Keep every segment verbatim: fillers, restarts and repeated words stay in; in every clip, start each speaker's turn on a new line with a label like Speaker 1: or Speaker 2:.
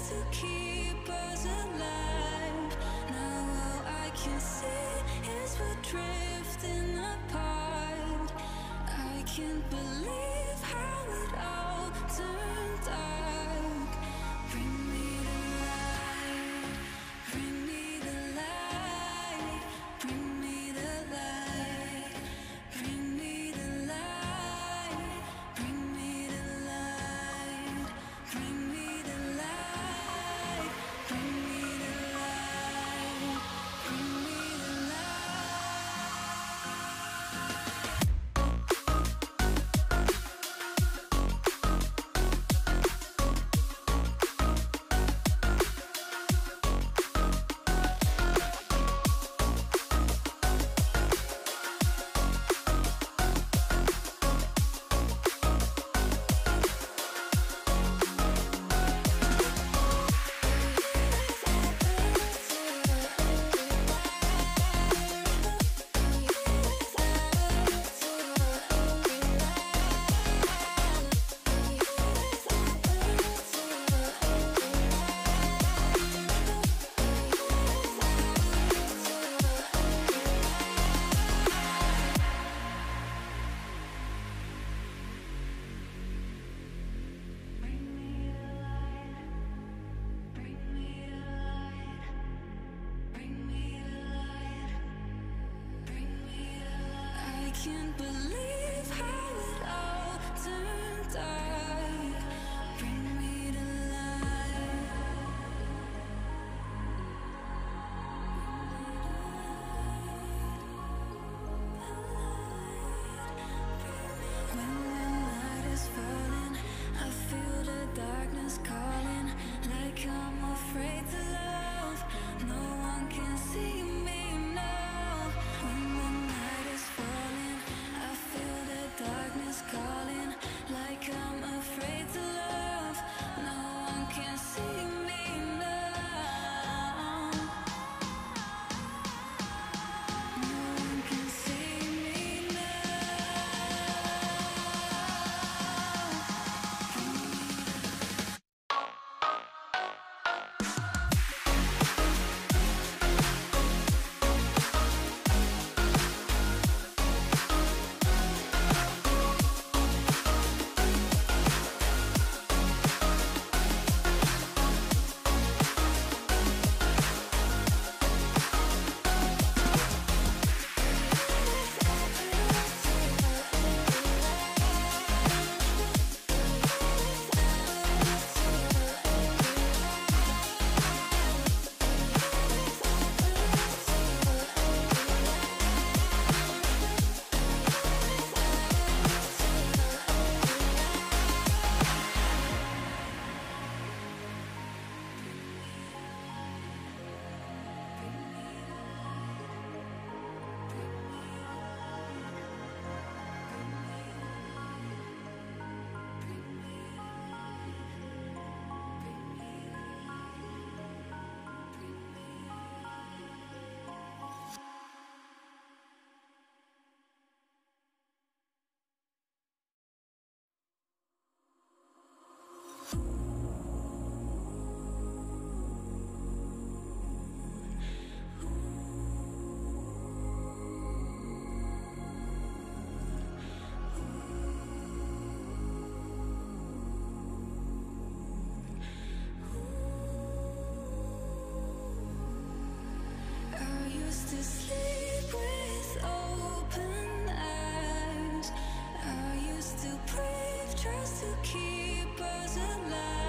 Speaker 1: to keep us alive. Now all I can see is we're drifting apart. I can't believe how it all turned dark. Bring me the light, bring me the light, bring me the light, bring me the light, bring me the light, bring me the light, bring me the light, bring me the can't believe how it all turned dark. Bring me the light. When the night is falling, I feel the darkness calling, like I'm afraid to love. No one can see me now. When the night is falling, I feel the darkness calling, like I'm afraid to love. No one can see me now. No one can see me keep us alive.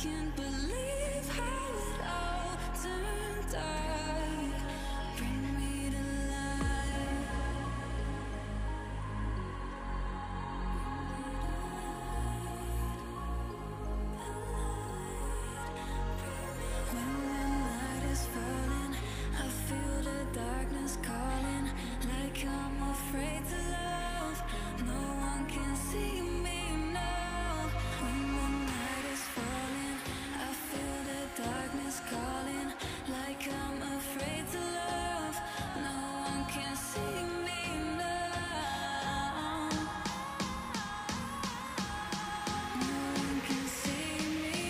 Speaker 1: can't believe how it all turned dark. Bring me to life. When the night is falling, I feel the darkness calling, like I'm afraid to love. No one can see me now. When the night is falling, I feel the darkness calling, like I'm afraid to love. No one can see me now. No one can see me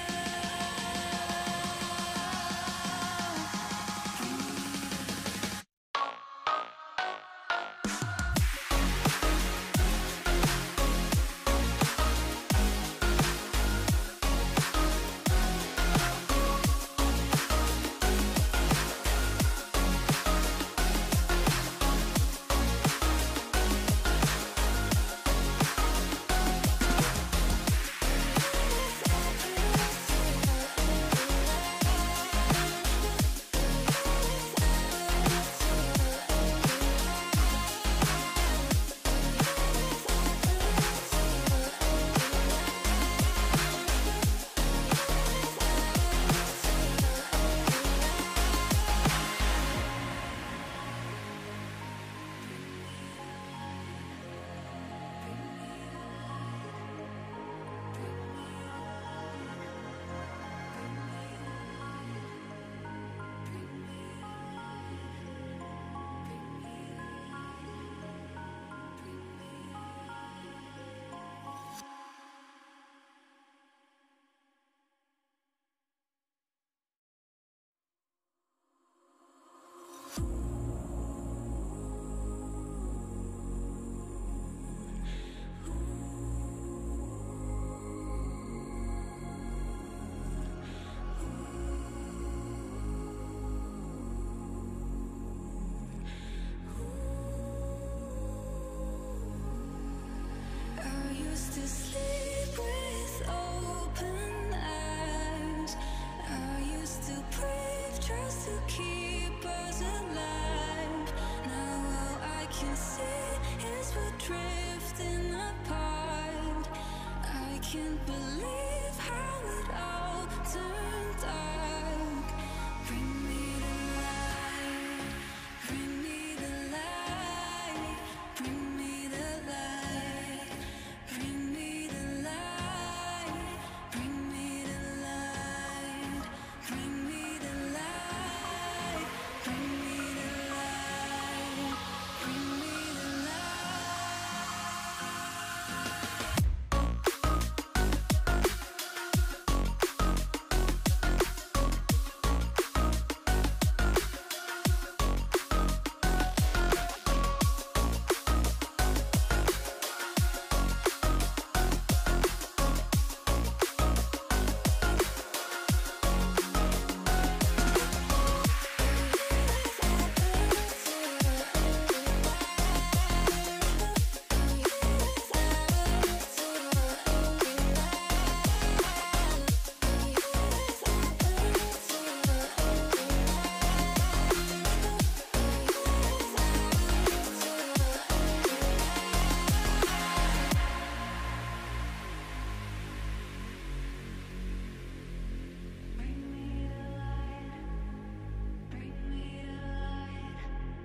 Speaker 1: to sleep with open eyes. I used to breathe just to keep us alive. Now all I can see is we're drifting apart. I can't believe how it all turned dark. Bring me the light, bring me the light, bring me the light. Bring me the light, bring me the light, bring me the light, bring me the light, bring me the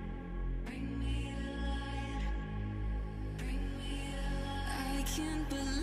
Speaker 1: can't believe